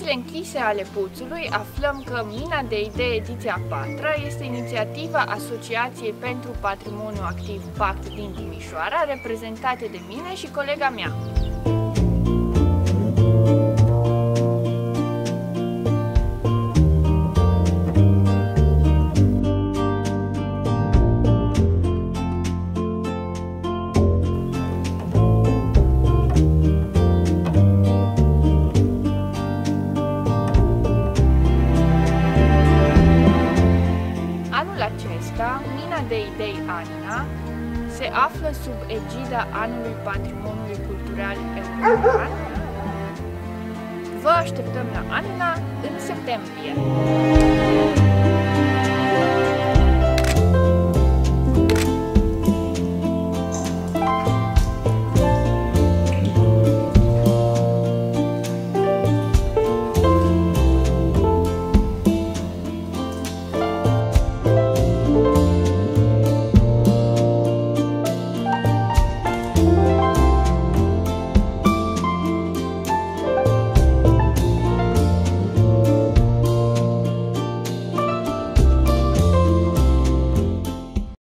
ușile închise ale Puțului aflăm că Mina de Idei ediția 4-a este inițiativa Asociației pentru Patrimoniu Activ Pact din Timișoara, reprezentate de mine și colega mea. Mina de Idei Anina se află sub egida Anului Patrimoniului Cultural European. Vă așteptăm la Anina în septembrie!